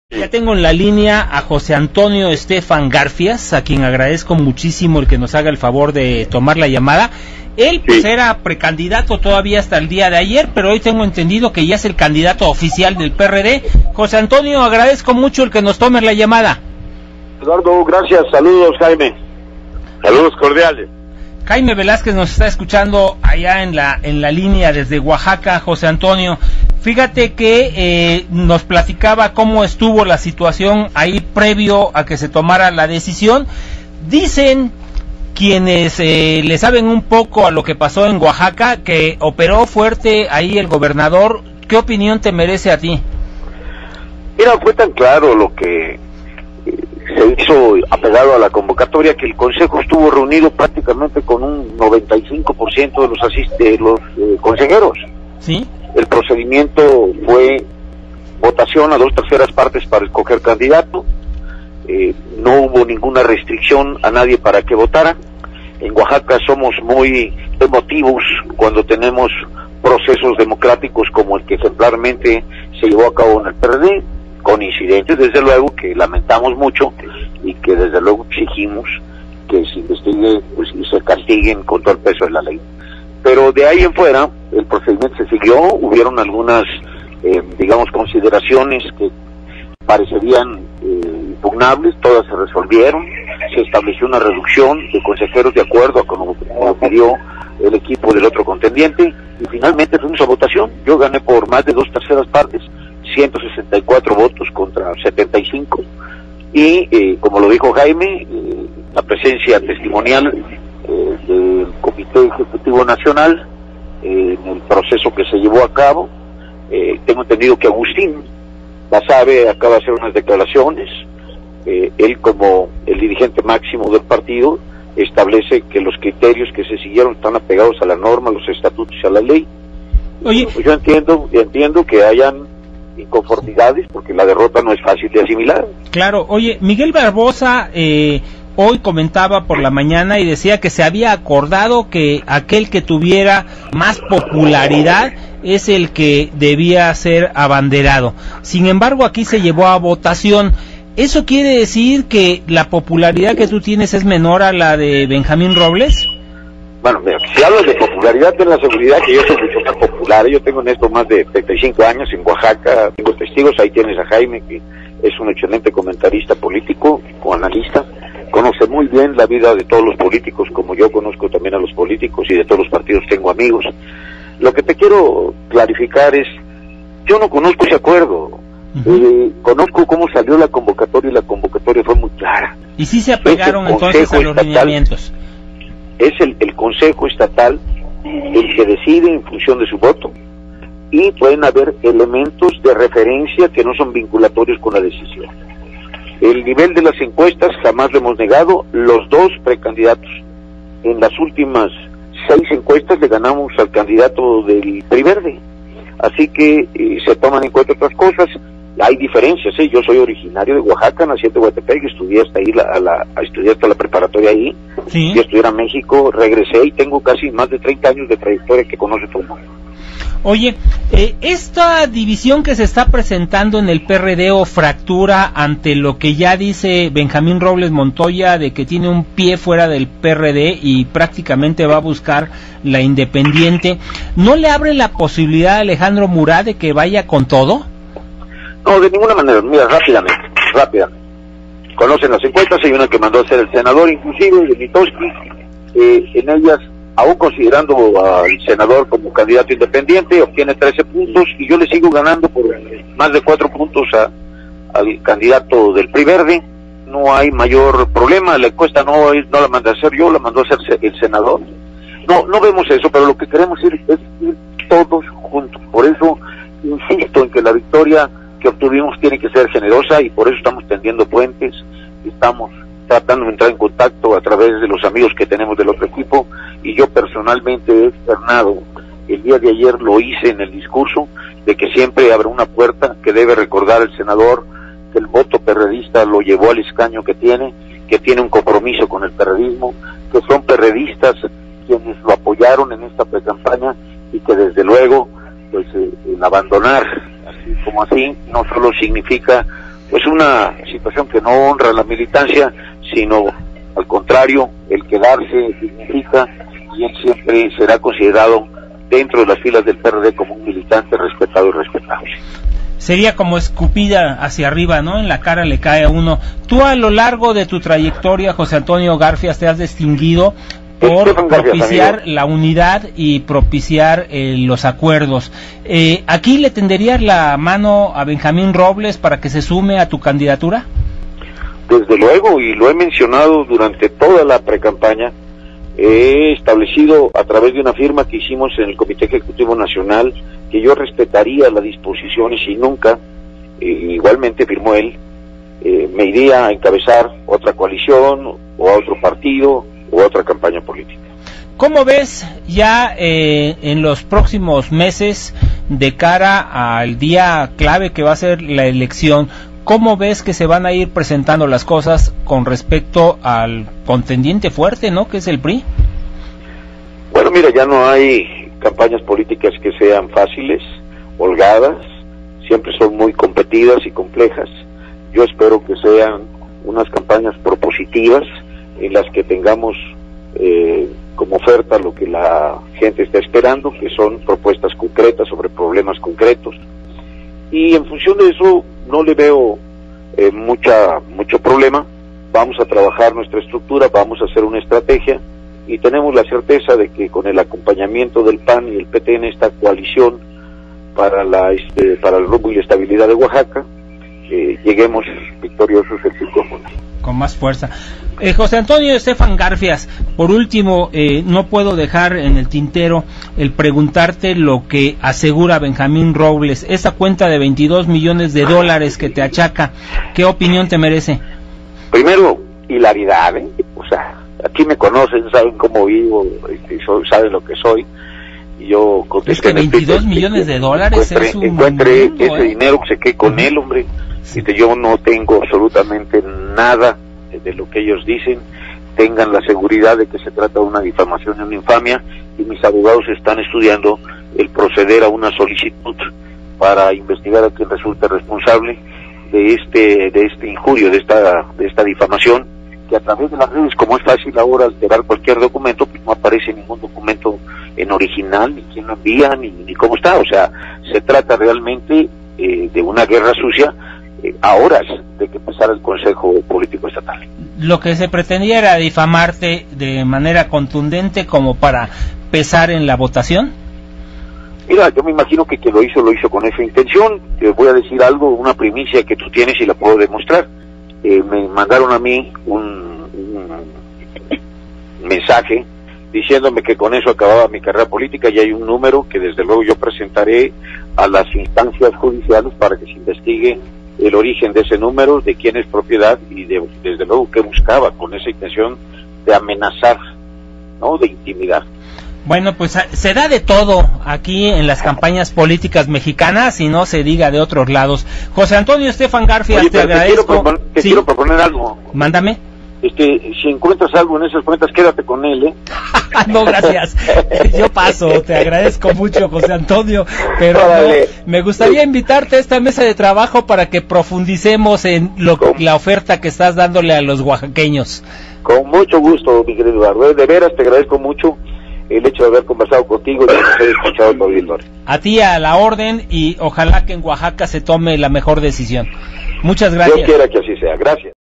Ya tengo en la línea a José Antonio Estefan Garfias, a quien agradezco muchísimo el que nos haga el favor de tomar la llamada. Él pues era precandidato todavía hasta el día de ayer, pero hoy tengo entendido que ya es el candidato oficial del PRD. José Antonio, agradezco mucho el que nos tome la llamada. Eduardo, gracias. Saludos, Jaime. Saludos cordiales. Jaime Velázquez nos está escuchando allá en la línea desde Oaxaca. José Antonio, fíjate que nos platicaba cómo estuvo la situación ahí previo a que se tomara la decisión. Dicen quienes le saben un poco a lo que pasó en Oaxaca, que operó fuerte ahí el gobernador. ¿Qué opinión te merece a ti? Mira, fue tan claro lo que se hizo apegado a la convocatoria que el Consejo estuvo reunido prácticamente con un 95% de los consejeros. ¿Sí? El procedimiento fue votación a 2/3 partes para escoger candidato. No hubo ninguna restricción a nadie para que votara. En Oaxaca somos muy emotivos cuando tenemos procesos democráticos como el que ejemplarmente se llevó a cabo en el PRD, con incidentes desde luego que lamentamos mucho y que desde luego exigimos que se investigue pues, y se castiguen con todo el peso de la ley. Pero de ahí en fuera el procedimiento se siguió, hubieron algunas digamos consideraciones que parecerían impugnables, todas se resolvieron, se estableció una reducción de consejeros de acuerdo a como pidió el equipo del otro contendiente y finalmente fuimos a votación. Yo gané por más de 2/3 partes, 164 votos contra 75 y como lo dijo Jaime, la presencia testimonial del Comité Ejecutivo Nacional en el proceso que se llevó a cabo. Tengo entendido que Agustín Basabe acaba de hacer unas declaraciones. Él como el dirigente máximo del partido establece que los criterios que se siguieron están apegados a la norma, a los estatutos y a la ley. Oye, pues yo entiendo que hayan inconformidades porque la derrota no es fácil de asimilar. Claro. Oye, Miguel Barbosa hoy comentaba por la mañana y decía que se había acordado que aquel que tuviera más popularidad es el que debía ser abanderado. Sin embargo, aquí se llevó a votación. ¿Eso quiere decir que la popularidad que tú tienes es menor a la de Benjamín Robles? Bueno, mira, si hablas de popularidad, ten la seguridad que yo soy mucho más popular. Yo tengo en esto más de 35 años en Oaxaca, tengo testigos, ahí tienes a Jaime, que es un excelente comentarista político o analista, conoce muy bien la vida de todos los políticos, como yo conozco también a los políticos y de todos los partidos tengo amigos. Lo que te quiero clarificar es, yo no conozco ese acuerdo. Conozco cómo salió la convocatoria y la convocatoria fue muy clara. ¿Y si se apegaron entonces a los lineamientos? Es el Consejo Estatal el que decide en función de su voto y pueden haber elementos de referencia que no son vinculatorios con la decisión. El nivel de las encuestas jamás lo hemos negado, los dos precandidatos. En las últimas 6 encuestas le ganamos al candidato del PRI Verde, así que se toman en cuenta otras cosas. Hay diferencias, yo soy originario de Oaxaca, nací en Tehuantepec, estudié hasta ahí estudié hasta la preparatoria ahí, ¿sí? Fui a estudiar a México, regresé y tengo casi más de 30 años de trayectoria que conoce todo el mundo. Oye, esta división que se está presentando en el PRD o fractura ante lo que ya dice Benjamín Robles Montoya de que tiene un pie fuera del PRD y prácticamente va a buscar la independiente, ¿no le abre la posibilidad a Alejandro Murat de que vaya con todo? No, de ninguna manera. Mira, rápidamente. Conocen las encuestas, hay una que mandó a hacer el senador, inclusive, de Mitoski. En ellas, aún considerando al senador como candidato independiente, obtiene 13 puntos y yo le sigo ganando por más de 4 puntos al candidato del PRI Verde. No hay mayor problema, la encuesta no la mandé a hacer yo, la mandó a hacer el senador. No vemos eso, pero lo que queremos es ir todos juntos. Por eso insisto en que la victoria que obtuvimos tiene que ser generosa y por eso estamos tendiendo puentes, estamos tratando de entrar en contacto a través de los amigos que tenemos del otro equipo y yo personalmente he externado, el día de ayer lo hice en el discurso, de que siempre habrá una puerta que debe recordar el senador, que el voto perredista lo llevó al escaño que tiene un compromiso con el perredismo, que son perredistas quienes lo apoyaron en esta precampaña y que desde luego pues el abandonar así como así no solo significa pues una situación que no honra a la militancia, sino al contrario, el quedarse significa, y él siempre será considerado dentro de las filas del PRD como un militante respetado y respetable. Sería como escupida hacia arriba, ¿no? En la cara le cae a uno. Tú a lo largo de tu trayectoria, José Antonio Garfias, te has distinguido por propiciar la unidad y propiciar los acuerdos. ¿Aquí le tenderías la mano a Benjamín Robles para que se sume a tu candidatura? Desde luego, y lo he mencionado durante toda la precampaña. He establecido a través de una firma que hicimos en el Comité Ejecutivo Nacional que yo respetaría las disposiciones y nunca, igualmente firmó él, me iría a encabezar otra coalición o a otro partido o a otra campaña política. ¿Cómo ves ya en los próximos meses, de cara al día clave que va a ser la elección, cómo ves que se van a ir presentando las cosas con respecto al contendiente fuerte, ¿no?, que es el PRI? Bueno, mira, ya no hay campañas políticas que sean fáciles, holgadas, siempre son muy competidas y complejas. Yo espero que sean unas campañas propositivas en las que tengamos como oferta lo que la gente está esperando, que son propuestas concretas sobre problemas concretos, y en función de eso no le veo mucho problema. Vamos a trabajar nuestra estructura, vamos a hacer una estrategia, y tenemos la certeza de que con el acompañamiento del PAN y el PT en esta coalición para el rumbo y la estabilidad de Oaxaca, lleguemos victoriosos el 5 de junio. Con más fuerza. José Antonio Estefan Garfias, por último, no puedo dejar en el tintero el preguntarte lo que asegura Benjamín Robles, esa cuenta de $22 millones que te achaca, ¿qué opinión te merece? Primero, hilaridad, o sea, aquí me conocen, saben cómo vivo, saben lo que soy, y yo contesté. Es que $22 millones es un encuentre mundo, ese dinero, se quede con él, hombre. Sí. Yo no tengo absolutamente nada de lo que ellos dicen. Tengan la seguridad de que se trata de una difamación y una infamia, y mis abogados están estudiando el proceder a una solicitud para investigar a quien resulte responsable de este injurio, de esta difamación, que a través de las redes, como es fácil ahora alterar cualquier documento, pues no aparece ningún documento en original, ni quién lo envía, ni cómo está. O sea, se trata realmente de una guerra sucia a horas de que empezara el Consejo Político Estatal. Lo que se pretendía era difamarte de manera contundente como para pesar en la votación. Mira, yo me imagino que quien lo hizo con esa intención. Te voy a decir algo, una primicia que tú tienes y la puedo demostrar. Me mandaron a mí un mensaje diciéndome que con eso acababa mi carrera política, y hay un número que desde luego yo presentaré a las instancias judiciales para que se investigue el origen de ese número, de quién es propiedad y desde luego qué buscaba con esa intención de amenazar, ¿no?, de intimidar. Bueno, pues se da de todo aquí en las campañas políticas mexicanas, y no se diga de otros lados. José Antonio Estefan Garfias, te agradezco. Te quiero proponer algo. Mándame. Si encuentras algo en esas cuentas, quédate con él, ¿eh? No, gracias. Yo paso, te agradezco mucho, José Antonio, pero no, me gustaría invitarte a esta mesa de trabajo para que profundicemos en la oferta que estás dándole a los oaxaqueños. Con mucho gusto, mi querido Eduardo. De veras, te agradezco mucho el hecho de haber conversado contigo y de haber escuchado tu auditorio. A ti, a la orden, y ojalá que en Oaxaca se tome la mejor decisión. Muchas gracias. Yo quiera que así sea. Gracias.